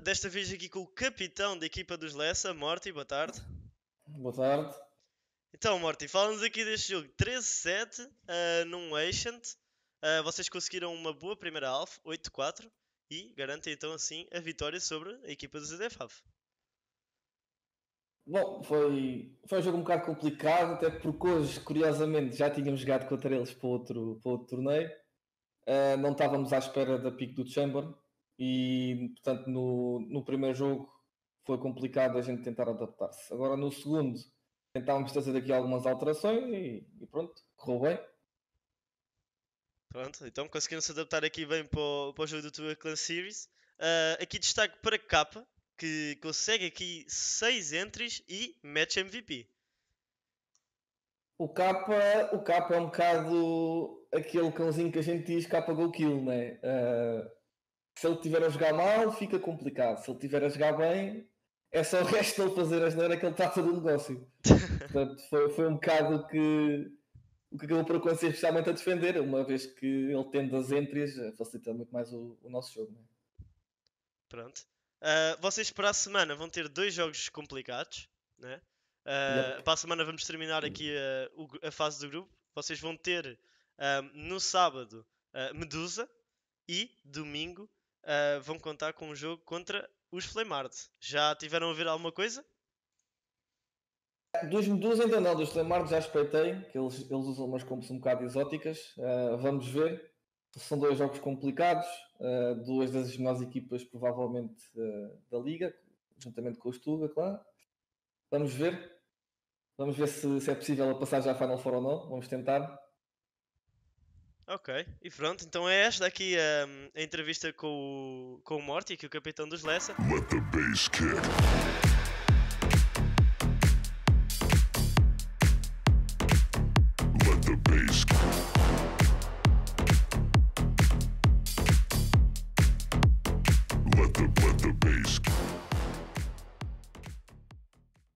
desta vez aqui com o capitão da equipa dos Lessa, Morty, boa tarde. Boa tarde. Então, Morty, fala-nos aqui deste jogo 13-7 num Ancient. Vocês conseguiram uma boa primeira half, 8-4, e garantem então assim a vitória sobre a equipa do ZDFAV. Bom, foi um jogo um bocado complicado, até porque hoje, curiosamente, já tínhamos jogado contra eles para outro torneio. Não estávamos à espera da pick do Chamber e, portanto, no primeiro jogo foi complicado a gente tentar adaptar-se. Agora, no segundo, tentámos fazer aqui algumas alterações e pronto, correu bem. Pronto, então conseguiram se adaptar aqui bem para o jogo do Tua Clan Series. Aqui destaque para Kappa, que consegue aqui 6 entries e match MVP. O Kappa é um bocado aquele cãozinho que a gente diz Kappa go kill, né? Se ele estiver a jogar mal, fica complicado. Se ele estiver a jogar bem, é só o resto dele fazer a asneira que ele está a fazer o negócio. Portanto, foi um bocado o que acabou por acontecer, especialmente a defender, uma vez que ele tendo as entries, facilita muito mais o nosso jogo. Né? Pronto. Vocês para a semana vão ter 2 jogos complicados, né? Yep. Para a semana vamos terminar aqui a fase do grupo. Vocês vão ter no sábado Medusa e domingo vão contar com um jogo contra os Flamard. Já tiveram a ver alguma coisa? Dos Medusa ainda não, dos Flamard já espreitei, que eles usam umas comps um bocado exóticas. Vamos ver. São 2 jogos complicados, 2 das melhores equipas provavelmente da liga, juntamente com o Stuga, claro. Vamos ver se é possível a passar já a Final Four ou não. Vamos tentar. Ok, e pronto, então é esta aqui a entrevista com o Morty, que é o capitão dos Lessa. Let the bass kick. Let the bass Let the bass